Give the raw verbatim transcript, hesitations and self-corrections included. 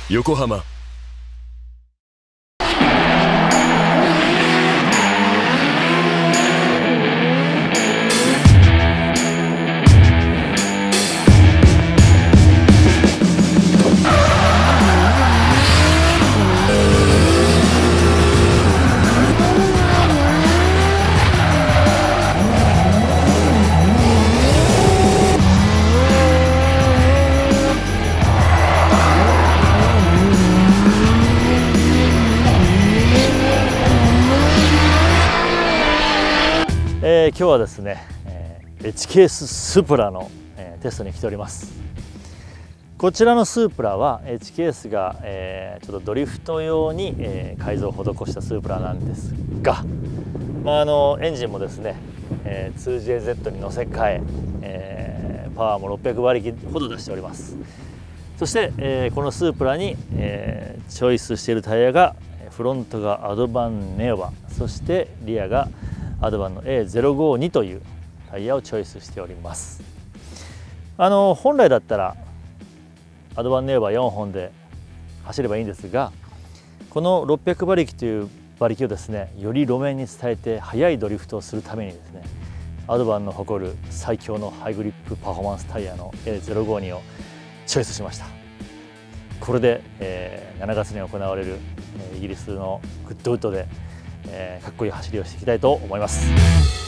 横浜。 えー、今日はですね、えー、エイチケー スープラの、えー、テストに来ております。こちらのスープラは エイチケー スが、えー、ちょっとドリフト用に、えー、改造を施したスープラなんですが、まあ、あのエンジンもですね、えー、ツージェーゼット に乗せ替ええー、パワーもろっぴゃくばりきほど出しております。そして、えー、このスープラに、えー、チョイスしているタイヤがフロントがアドバンネオバ、そしてリアがアドバンの エーゼロごに というタイヤをチョイスしております。あの本来だったらアドバンネオバよんほんで走ればいいんですが、このろっぴゃくばりきという馬力をですね、より路面に伝えて速いドリフトをするためにですね、アドバンの誇る最強のハイグリップパフォーマンスタイヤの エーゼロごに をチョイスしました。これで、えー、しちがつに行われる、えー、イギリスのグッドウッドで、えー、かっこいい走りをしていきたいと思います。